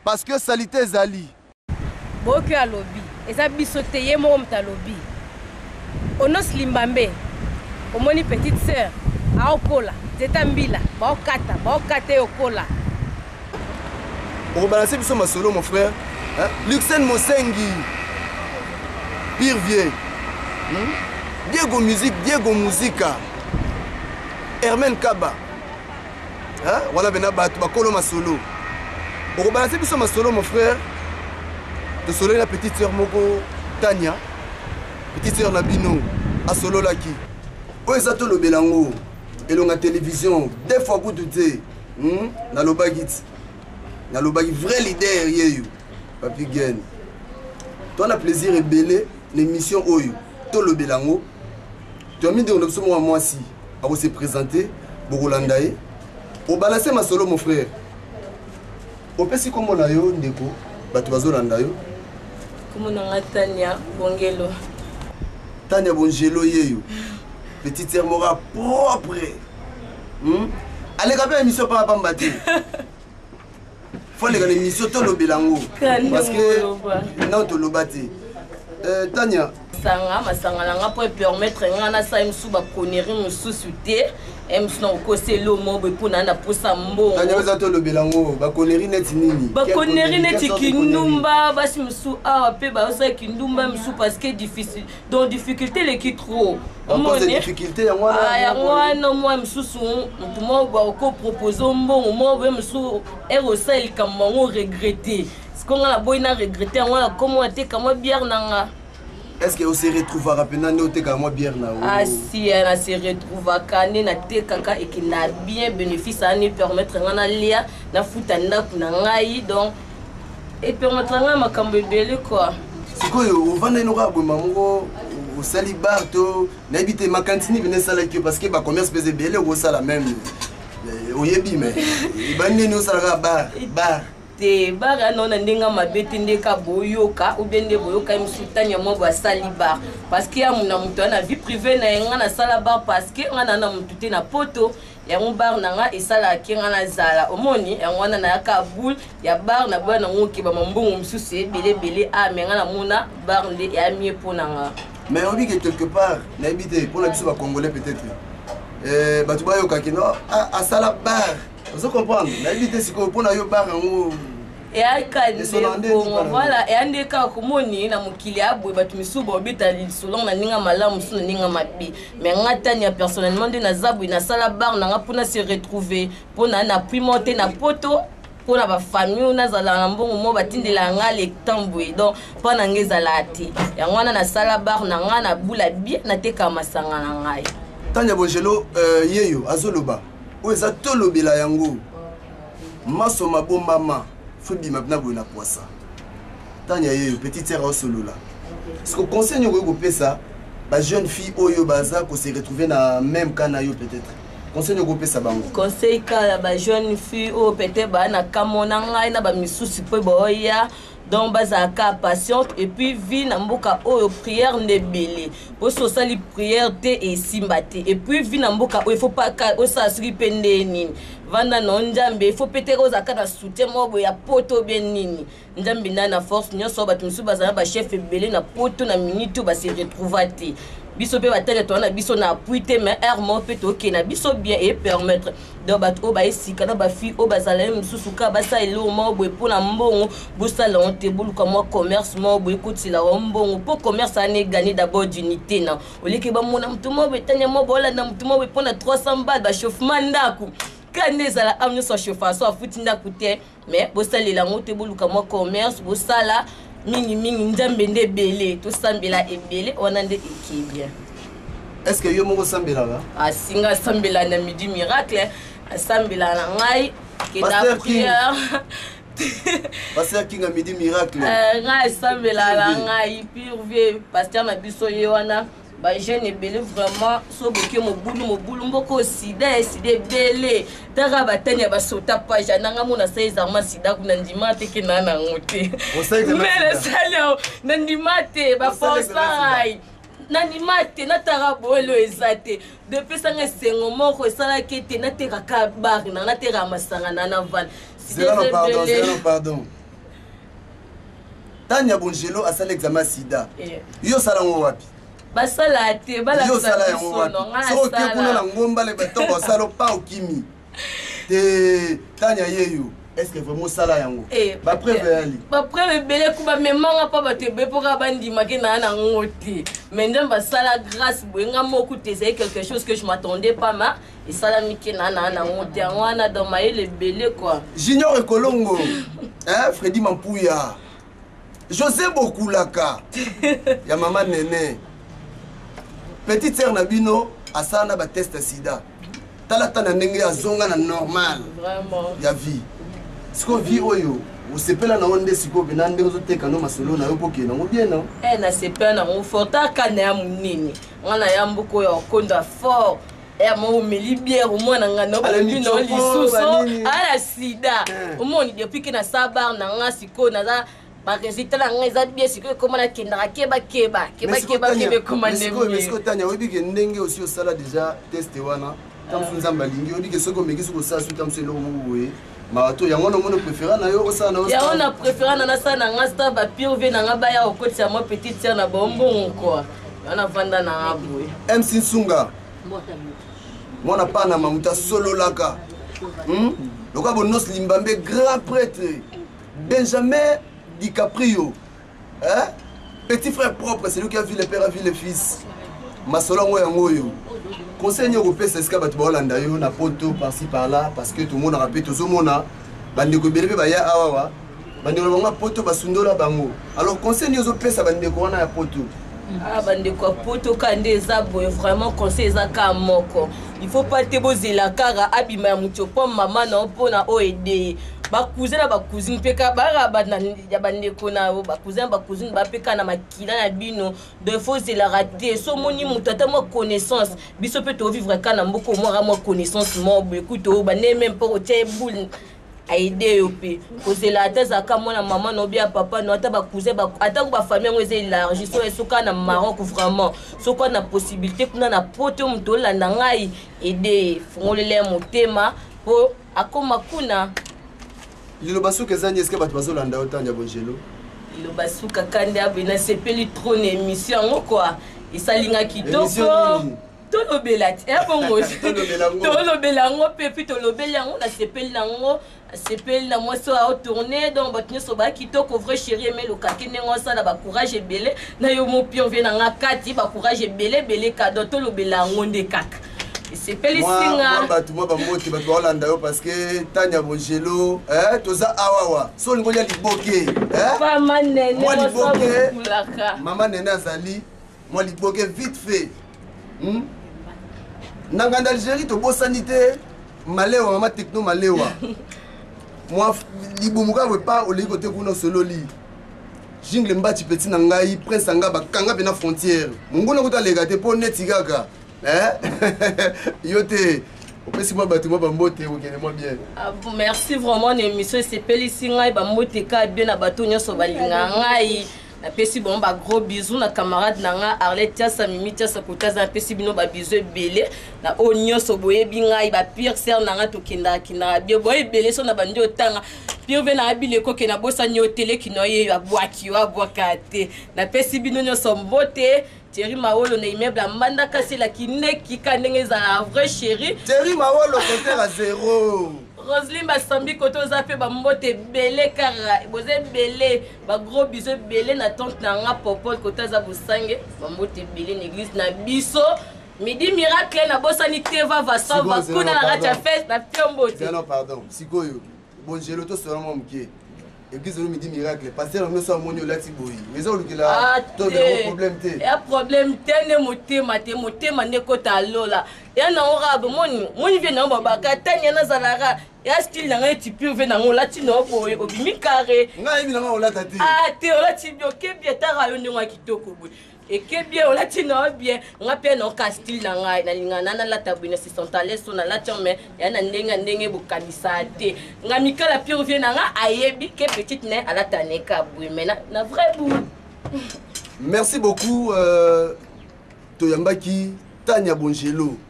parce que salité ezali. Boki a lobby. Eza bisote ye mo mta lobby. Onos limbambe. Omoni petite sœur. A okola. Zeta mbila. Ba okate okola. On va balancer biso masolo mon frère. Hein? Luxen Mosengi. Pire vieux. Diego musique, Diego musica. Hermen Kaba. Hein? Voilà bena batu bakolo masolo. On va balancer biso masolo mon frère. De solo la petite sœur Moko Tania. Petite sœur Nabino. A solo laki. Oezato lo belango. Et l'on a télévision. Des fois vous doutez. Na lo bagit. Na lo bagit vrai leader yeyo. Papi Gen. Toi, le plaisir est belé, l'émission Oyo, tout le Belango. Tu as mis de l'option à moi si, à se présenter, Bogolandae. Au balancer ma solo, mon frère. Au petit comme on a eu, Ndeko, Batuazo Landayo. Comment on a Tania Bongelo. Tania Bongelo yeyo. Petite sœur Mora propre. Allez, quand même, émission par Pambati. Faut les gars l'émission tout le Belango parce que non tout le bâti. Tania. Sanga masanga nga pour permettre ngana sa imsu ba koneri musu suté imsu na okose lo mobo pona na posa mbo. Tania za tout le Belango ba koneri net nini. Ba koneri net kindumba basi musu a pe ba osa kindumba musu parce que difficile donc difficulté les qui trop. On pose des difficultés ya ngwana. Ya ngwana moi mususu mutumo ba ko proposer mbo mo be musu erosa il kamango regretter. Ce qu'on a boina regretter ngwana comment ate kama bière nanga. Est-ce qu'on se retrouve rapidement nous te comme bière na? Ah si on se retrouve kané na te kaka et qui n'a bien bénéfice à nous permettre ngana lia na futanda kuna ngai donc et permettre ngana makambo belé quoi. C'est quoi on va na nora bo mamango au sali barto na habiter ma cantine venez ça là parce que ba commerce pèse belé au ça la même au yebi mais ba nene ça la bar te bara non ndinga mabete ndeka boyoka ou bien de boyoka imsutanya mo ba salibar parce que ya muna mutu na vie privée na nga na sala bar parce que nga na mutu te na poto ya mo bar na nga esala ki nga na zala omoni ya ngwana na ka boule ya bar na bana ngoki ba mambungu msusu belé a me nga na muna bar nde ya mie pona nga mais on dit que quelque part na habité pour la biso ba congolais peut-être ba tu bayoka ki no a sala bar. Vous comprenez? La vie c'est qu'on a eu bar en et à voilà et ande ka komoni na mukili abwe batumisu bo bitali selon na ninga malamu suna ninga mabi mais ngatanya personnellement de na zabu na sala bar na ngapuna se retrouver pona na primonter na poto pona ba famille na zala na mbongo mo batindela nga le tambwe donc pona ngeza lati ya ngwana na sala bar na nga na bula bien na teka masanga na ngai Tania Bongelo yeyo azoloba où est-ce que le bila yango maso mabo mama fubi mabna bona poisa Tania yeyo petite sœur au solo là est-ce que conseil ngo ko pesa ba jeune fille oyo baza ko se retrouver na même kana yo peut-être conseil ngo pesa bango conseil ka ba jeune fille o peut-être ba na kamona ngai na ba misusi pe boya donc bazaka patiente et puis vie na mboka oyo prière nebele pour ça li prière te et simbate et puis vie na mboka il faut pas o sa suri pende nini vanda no njambe il faut peut-être ozaka na soutien mobo ya poto bien nini njambe na force nyoso batumsu bazana ba chef ebele na poto na minute ba se retrouver te biso pe batele to na biso na puite mais ermo pe to ke na biso bien et permettre donc bat o ba esika na ba fi o bazala msusu ka basa elo mo bo pona mbongo bosala on te bulu comme commerce mo bo ekutila wa mbongo pour commerce ane gagner d'abord d'unité na oleke ba mona mtu mo betanya mo bola na mtu mo pona 300 balles ba chauffement ndaku kande zala amnyo so chauffeur so afuti ndaku te mais bosala la ngote bulu comme commerce bosala mingi njambe nde belé to sambela ebele onande ekibia. Est-ce que yo moko sambela ba asinga sambela na midi miracle sambela na ngai ke na prière pasteur kinga midi miracle ngai sambela na ngai pire vie pasteur na biso yewana ba jeune belé vraiment so boke mobulu mboko sida belé tara batanya ba sota page nanga mona 16 ans sida kuna ndima te ke nana ngote mais le salio ndima te ba force ndima te na tara bolo ezate depuis sanga sengo moko sala kete na tera ka bar na tera masanga na van pardon Tania Bongelo a sala examen sida. Yo sala ngo wapi? Basala te bala yo sala yango wapi? So ke kuna na ngomba le bato ba sala pa okimi. Te Tania yeyo. Est-ce que vraiment sala yango? Ba preuve ali. Ba preuve belé ku ba memanga pa ba te be pour ba ndima ke na na ngoti. Mais ndem ba sala grâce boenga moku te c'est quelque chose que je m'attendais pas ma et sala miki na ngoti wana dans ma le belé quoi. Junior et Colongo. Hein Freddy Mampouya. José Bokulaka. Ya maman Néné. Petite sœur Nabino asana ba test sida. Tala tana ndenge ya zonga na normal. Vraiment. Ya vie. Siko vie oyo. Usepela na onde siko benande ozoteka no masolo na yo poke na bien non? Na sepela na mo forta kana ya munini. Wana ya mbuko ya konda fort. Mo meli bière au moins nga no bino lisuso ala sida. Au moins depuis que na sabar na nga siko na za ba résultat na nga eza bien siko comment na kendra keba comment mais siko tanya obi ke ndenge aussi au sala déjà testé wana. Comme nzamba lingi obi ke soko meki soko sa suite am selo boye. Mato yango no mono préféré na yo osa na osa. Ya on a préféré na sa na nga sta ba pire na nga ba ya okoti ya mo petite sœur na bombo quoi. On a vanda na aboué. MC Sunga. Mwana pana mamuta solo laka. Loka bonos limbambe grand prêtre. Benjamin DiCaprio. Hein? Petit frère propre, c'est lui qui a vu le père, a vu le fils. Masolo yango yo. Conseil européen c'est ce que ba Hollanda yo na poto par-ci par-là parce que tout le monde a rappelé tout le monde bande ko belebe ba ya awawa. Bande ko bango poto basundola bango. Alors conseil européen ça bande ko wana ya poto. Ah bande ko poto kande eza boye vraiment conseil eza ka moko. Il faut pas te bozela kara abima mucho pom mama na opona oede. Ba cousin ba cousine peka ba ya bande ko na ba cousine ba peka na makila na bino de fois c'est la raté so moni mutata mo connaissance biso peut to vivre kana mboko mo connaissance mo écoute ba ne même pas au table aider yope cause la thèse aka mona maman no bia papa no ata ba cousin ba ata ba famille ngo élargi so esoka na Maroc vraiment so quoi na possibilité kuna na poto mto la ngai aider fongolele motema po akoma kuna Lilo basuka ezani eske bato bazolanda Tania Bongelo. Lilo basuka kande abina sepeli trop na émission quoi. Isalinga kitoko. Tolobela ti bongo. Tolobela ngo pepi tolobela ngo na sepeli nango. Sepeli na moi so a tourner donc batni so ba kitoko vrai chéri mais le kakene ngo ça na ba courage ebele na yo mo pion vient na kati ba courage ebele cadeau tolobela ngo nde kaka. C'est Pélissinga. Moi, je vais Hollanda parce que Tania Bongelo, toza awawa. So ngolia liboke, Maman Néné, moi liboke. Maman Néné azali, moi liboke vite fait. Nanganda Algérie to bo sanité, malewa mama techno malewa. Moi libomuka veut pas au côté kuna solo li. Jingle mbati petit na ngai prince anga bakanga bena frontière. Mungona kuta legate po netigaka. Yote, moi bambote moi bien. Merci vraiment l'émission c'est Pélissinga bambote ka bien na bato nyoso balinga ngai. Na pesi bon ba gros bisous na camarade nanga Arlette Tiasa Mimi Tiasa Kotaza pesi bino ba bisous belé na onyoso boye bingai ba pire ser nanga to kenda kina bien boye belé so na bandi otanga pire vena abile ko ke na bosa nyotele kinoye ya bwaki wa bwakate na pesi bino nyoso mbote Thierry Mawolo na immeuble Manda Kasela kineki kanenge za vrai chéri. Thierry Mawolo compteur à 0. Roselyne Basambi koto zape ba mbote belé kara boze belé ba gros bisous belé na tante na nga popol koto za busange ba mbote belé l'église na biso midi miracle na bosani teva va sauva kuna na racha fest na piombote. Non pardon, sikoyo. Bongelo to seulement mké. Église nous midi miracle pasteur nous sommes monio lati boyi. Mais on lui là to de problème té. Ya problème té ne motema ne kota lola. Ya na orabe moni vient na babaka tanya na zalara. Ya style na ngati pure vient na lati no boyi obimi carré. Ngai mi na ngolata té. Ah té olati bio ke bien ta rayon ngwa kitoko boyi. Et que bien olati no bien nga pe no ka style na ngai na lingana na lata bwina si sontale so na lati mais ya na ndenge bukabisa té. Nga mikala pure vient na nga ayebi ke petite ne alata ne ka boyi mais na vrai bout. Merci beaucoup Toyambaki Tania Bongelo.